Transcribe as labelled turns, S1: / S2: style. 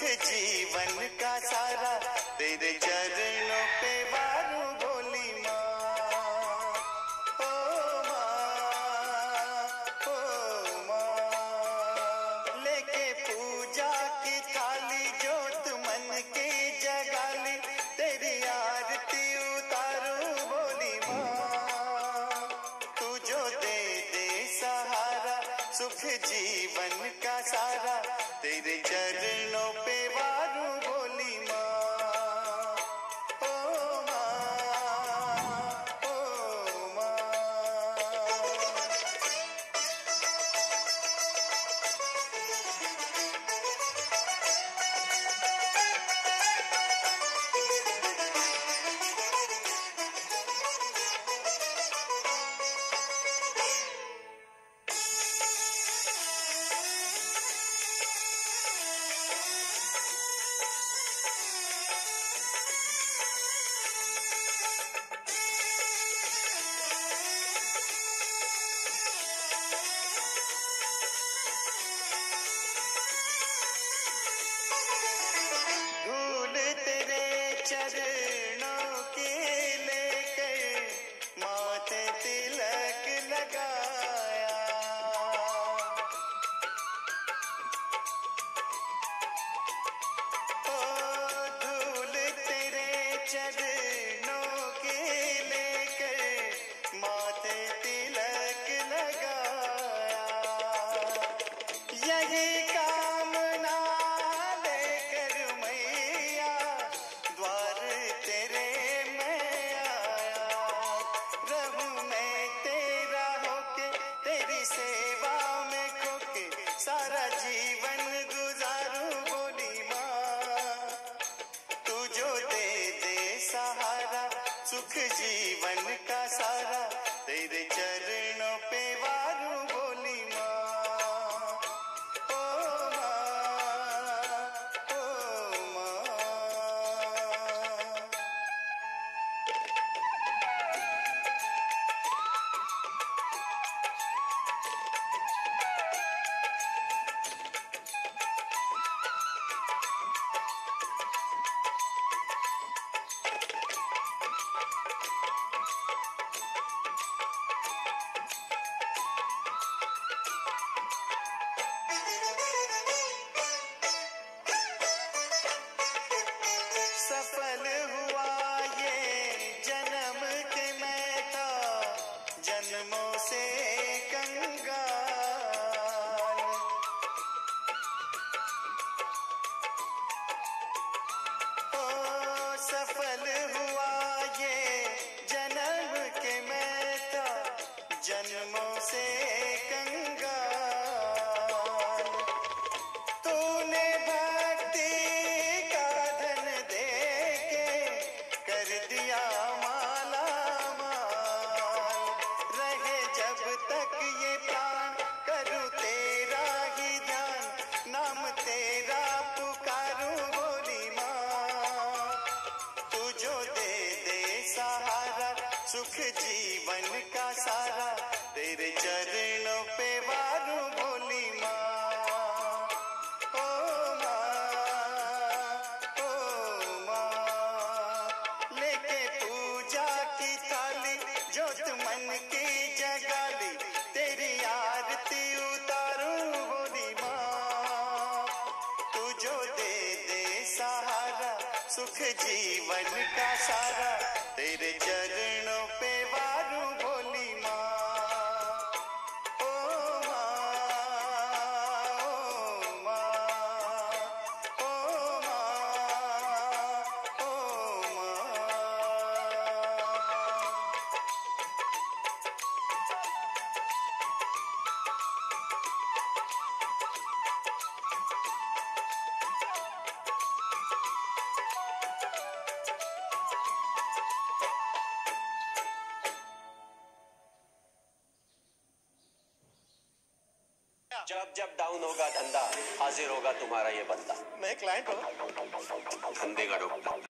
S1: जीवन का सारा तेरे चरणों पे वारूं बोली माँ। ओ माँ, ओ माँ, लेके पूजा की थाली जोत मन की जगाली तेरी आरती उतारूं बोली माँ। तू जो दे दे सहारा सुख जीवन का सारा तेरे चरणों पे वारूं बोली माँ। ओ माँ, ओ माँ। चरणों के लेकर माथे तिलक लगाया, ओ धूल तेरे चरणों के लेकर माथे तिलक लगाया। यही कामना लेकर मैया द्वार तेरे मैं आया। रहूं मैं तेरा होके तेरी सेवा में खोके सारा जीवन गुजारूं बोली माँ। तू जो दे दे सहारा सुख जीवन का सारा तेरे चरणों पे वारूं बोली माँ। सफल हुआ ये जन्म के मैं था जन्मों से कंगाल। ओ सफल हुआ ये जन्म के मैं था जन्मों से कंगाल। तूने भक्ति का धन दे कर दिया माला माल। रहे जब तक ये प्राण करूं तेरा ही ध्यान नाम तेरा पुकारूं बोली माँ। तू जो दे दे सहारा सुख जीवन का सारा तेरे चरणों पे वारूं बोली माँ। जोत मन की जगाली तेरी आरती उतारूं बोली माँ। तू जो दे दे सहारा सुख जीवन का सारा तेरे चरणों पे वारूं बोली माँ। ओ माँ, ओ माँ, ओ माँ, ओ माँ।
S2: जब जब डाउन होगा धंधा हाजिर होगा तुम्हारा ये बंदा।
S1: मैं क्लाइंट हूँ,
S2: धंधे का डॉक्टर।